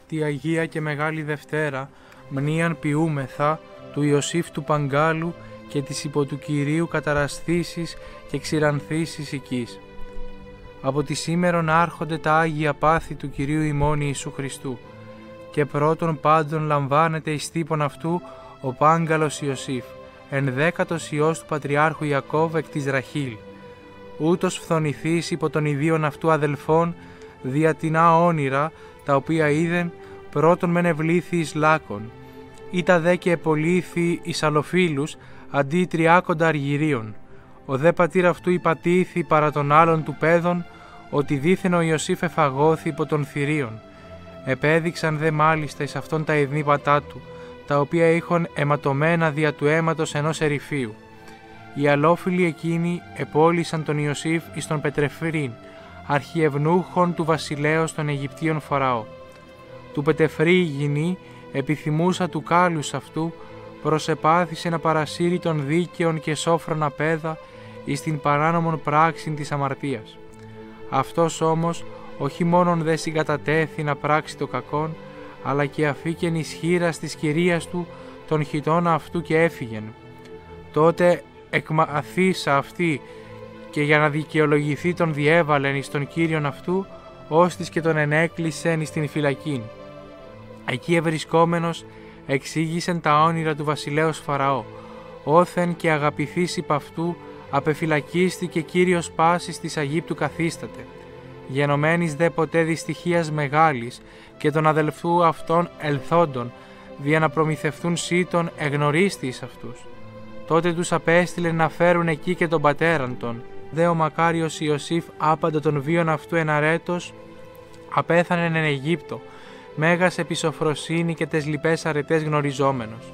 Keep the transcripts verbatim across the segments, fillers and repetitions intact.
τη Αγία και Μεγάλη Δευτέρα, μνήαν ποιούμεθα του Ιωσήφ του Παγκάλου και της υπό του Κυρίου καταρασθήσεις και ξηρανθήσεις οικής. Από τη σήμερον άρχονται τα Άγια πάθη του Κυρίου ημών Ιησού Χριστού, και πρώτον πάντων λαμβάνεται εις τύπον αυτού ο Πάγκαλος Ιωσήφ, ενδέκατος ιός του Πατριάρχου Ιακώβ εκ της Ραχήλ. Ούτως φθονηθείς υπό των ιδίων αυτού αδελφών διατινά όνειρα, τα οποία είδεν πρώτον μεν ευλήθη εις λάκων, ήτα δε και επολύθη εις αλλοφύλους αντί τριάκοντα αργυρίων. Ο δε πατήρ αυτού υπατήθη παρά των άλλων του παιδών, ότι δήθεν ο Ιωσήφ εφαγώθη υπό των θηρίων. Επέδειξαν δε μάλιστα εις αυτόν τα ειδνήπατά του, τα οποία είχαν αιματωμένα δια του αίματος ενός ερυφίου. Οι αλόφιλοι εκείνοι επόλυσαν τον Ιωσήφ εις τον Πετρεφρίν, αρχιευνούχων του βασιλέως των Αιγυπτίων Φαραώ. Του Πετεφρή η γυνή, επιθυμούσα του κάλους αυτού, προσεπάθησε να παρασύρει των δίκαιων και σόφρονα πέδα εις την παράνομον πράξην της αμαρτίας. Αυτός όμως όχι μόνον δε συγκατατέθη να πράξει το κακόν, αλλά και αφήκεν εις χείρας της κυρίας του τον χιτώνα αυτού και έφυγεν. Τότε εκμαθήσα αυτή και για να δικαιολογηθεί τον διέβαλεν εις τον Κύριον αυτού, ώστις και τον ενέκλεισεν εις την φυλακήν. Εκεί ευρισκόμενος εξήγησεν τα όνειρα του βασιλέως Φαραώ, όθεν και αγαπηθείς υπ' αυτού απεφυλακίστηκε Κύριος πάσης της Αιγύπτου καθίσταται. Γενομένης δε ποτέ δυστυχίας μεγάλης και των αδελφού αυτών ελθόντων, δια να προμηθευτούν σύτων εγνωρίστη εις αυτούς. Τότε τους απέστειλε να φέρουν εκεί και τον πατέραν των. Δε ο μακάριος Ιωσήφ άπαντα των βίων αυτού εναρέτος, απέθανεν εν Αιγύπτο, μέγας επισοφροσύνη και τες λοιπές αρετές γνωριζόμενος.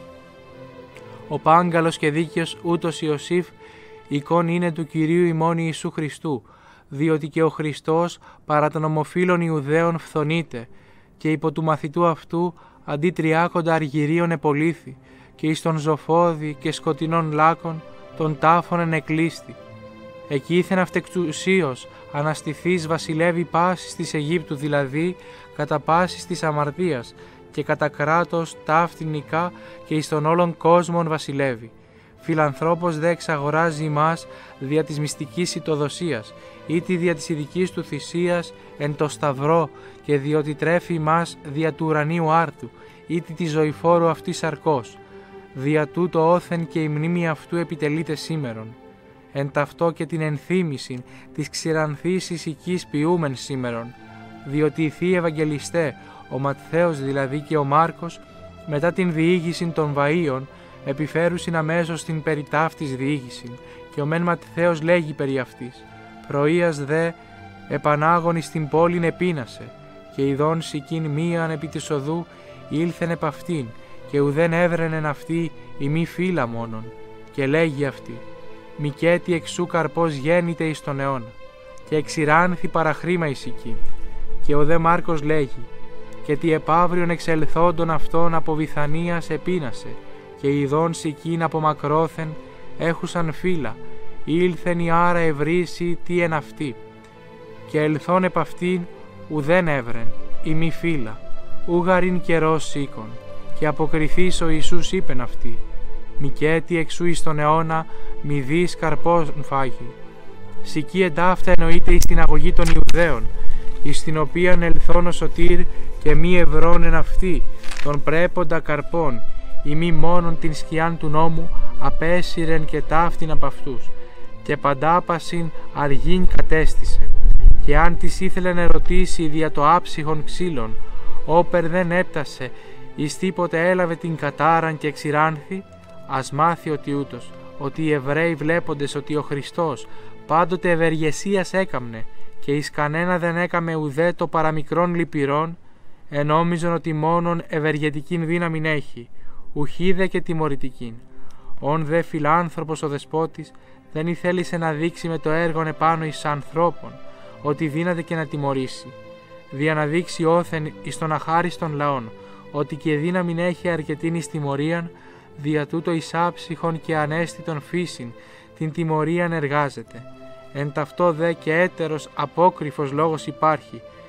Ο πάγκαλος και δίκαιος ούτως Ιωσήφ, εικόν είναι του Κυρίου ημών Ιησού Χριστού, διότι και ο Χριστός παρά των ομοφύλων Ιουδαίων φθονείται, και υπό του μαθητού αυτού αντί τριάκοντα αργυρίων επολύθη, και εις τον ζωφόδι και σκοτεινών λάκων των τάφων ενεκλείστη. Εκείθεν αυτεξουσίως αναστηθείς βασιλεύει πάσης της Αιγύπτου, δηλαδή κατά πάσης της αμαρτίας, και κατά κράτος ταύτινικά και εις τον όλων κόσμων βασιλεύει. Φιλανθρώπος δε εξαγοράζει ημάς δια της μυστικής ητοδοσίας, ήτι δια της ειδικής του θυσίας εν το σταυρό, και διότι τρέφει ημάς δια του ουρανίου άρτου, ήτι τη ζωηφόρου αυτή σαρκός. Δια τούτο όθεν και η μνήμη αυτού επιτελείται σήμερον. Εν ταυτό και την ενθύμησιν της ξηρανθήσης οικής ποιούμεν σήμερον, διότι οι θείοι Ευαγγελιστέ, ο Ματθαίος δηλαδή και ο Μάρκος, μετά την διήγηση των βαΐων, επιφέρουσιν αμέσως την περί ταύτης διήγησιν, και ο μεν Ματθαίος λέγει περί αυτής. Πρωίας δε επανάγωνη στην πόλην επίνασε, και ειδών σικήν μίαν επί της οδού ήλθεν επ' αυτήν, και ουδέν έβρενεν αυτή η μη φύλλα μόνον, και λέγει αυτή, «Μικέτι εξού καρπός γέννηται εις τον αιώνα, και εξηράνθη παραχρήμα εις εκεί». Και ο δε Μάρκος λέγει, «Και τι επαύριον εξελθόντων αυτών από Βηθανίας επίνασε, και ειδών σικήν από μακρόθεν έχουσαν φύλλα, ήλθεν η άρα ευρύση τι εν αυτή, και ελθόν επ' αυτήν ουδέν έβρεν η μη φύλλα, ούγαριν καιρός σήκων». Και αποκριθείς ο Ιησούς είπεν αυτή, «Μικέτι εξού εις τον αιώνα μη δεις καρπός φάγει». Σική εντάφτα εννοείται εις την αγωγή των Ιουδαίων, εις την οποίαν ελθόν ο σωτήρ και μη ευρών εν αυτή, των πρέποντα καρπών, ή μη μόνον την σκιάν του νόμου απέσυρεν και ταύτην απ' αυτούς, και παντάπασιν αργήν κατέστησε. Και αν της ήθελε να ερωτήσει δια το άψυχον ξύλων, όπερ δεν έπτασε, εις τίποτε έλαβε την κατάραν και εξηράνθη, ας μάθει ότι ούτως, ότι οι Εβραίοι βλέποντες ότι ο Χριστός πάντοτε ευεργεσίας έκαμνε, και εις κανένα δεν έκαμε ουδέ το παραμικρόν λυπηρόν, ενόμιζον ότι μόνον ευεργετικήν δύναμην έχει, ουχίδε και τιμωρητικήν. Ον δε φιλάνθρωπος ο δεσπότης δεν ηθέλησε να δείξει με το έργον επάνω εις ανθρώπων, ότι δύναται και να τιμωρήσει, δια να δείξει όθεν εις των αχάριστων λαών, ότι και δύναμην έχει αρκετήν εις τιμωρίαν, δια τούτο εις άψυχον και ανέστητον φύσιν την τιμωρίαν εργάζεται. Εν ταυτό δε και έτερος απόκριφος λόγος υπάρχει,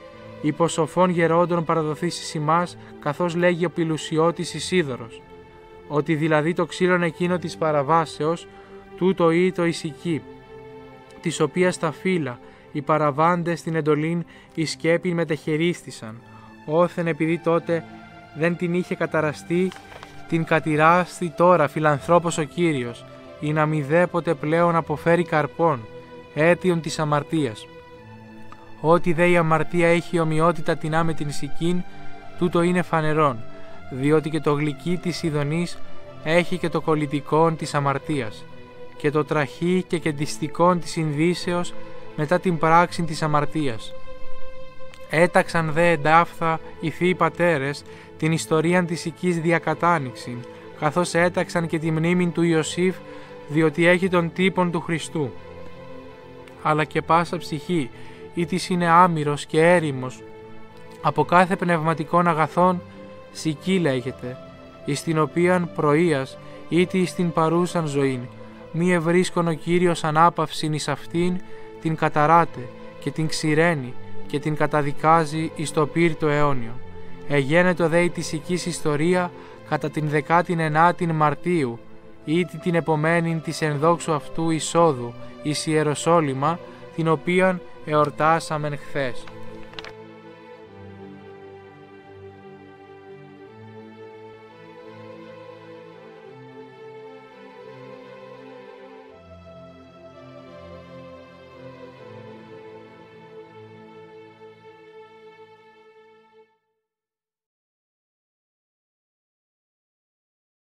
υπό σοφών γερόντων παραδοθήσεις ημάς, καθώς λέγει ο Πηλουσιώτης Ισίδωρος, ότι δηλαδή το ξύλον εκείνο της παραβάσεως, τούτο ή το ησική, της οποίας τα φύλλα, οι παραβάντες στην εντολήν η σκέπη μετεχερίστησαν, όθεν επειδή τότε δεν την είχε καταραστεί, την κατηράστη τώρα φιλανθρώπος ο Κύριος, ή να μη δέποτε πλέον αποφέρει καρπών, αίτιον της αμαρτίας. Ότι δε η αμαρτία έχει ομοιότητα τεινά με την σικήν, τούτο είναι φανερόν, διότι και το γλυκί της ειδονής έχει και το κολλητικόν της αμαρτίας, και το τραχή και κεντιστικόν της συνδύσεως μετά την πράξη της αμαρτίας. Έταξαν δε εντάφθα οι θείοι πατέρες την ιστορίαν της οικής διακατάνοιξην, καθώς έταξαν και τη μνήμην του Ιωσήφ, διότι έχει τον τύπον του Χριστού. Αλλά και πάσα ψυχή, ή της είναι άμυρος και έρημος, από κάθε πνευματικών αγαθών, σική λέγεται, εις την οποίαν πρωίας, ήτι εις την παρούσαν ζωήν, μη ευρίσκον ο Κύριος ανάπαυσιν εις αυτήν, την καταράτε και την ξηραίνει και την καταδικάζει εις το πύρτο αιώνιο. Εγένετο δε η της οικής ιστορία κατά την δεκάτην ενάτην Μαρτίου, ήτι την επομένην της ενδόξου αυτού εισόδου εις Ιεροσόλυμα, την οποίαν εορτάσαμεν χθες.